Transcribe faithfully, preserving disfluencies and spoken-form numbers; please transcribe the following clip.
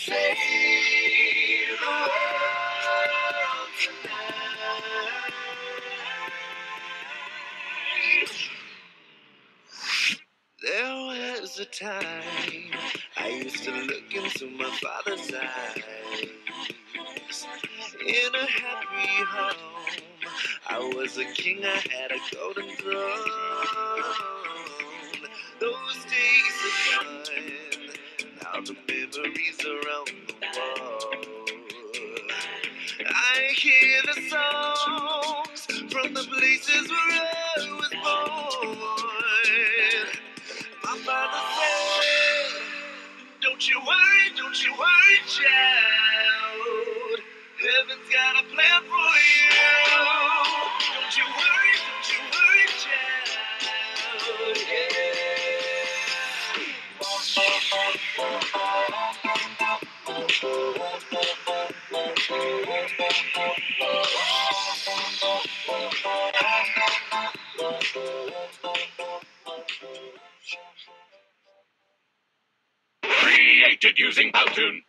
save the world tonight. There was a time I used to look into my father's eyes. In a happy home, I was a king, I had a golden throne. Those days are gone, now the memories are on the wall. I hear the songs from the places where I was born. My father said, don't you worry, don't you worry, child. Heaven's got a plan for you. Don't you worry, don't you worry, child. Created using PowToon.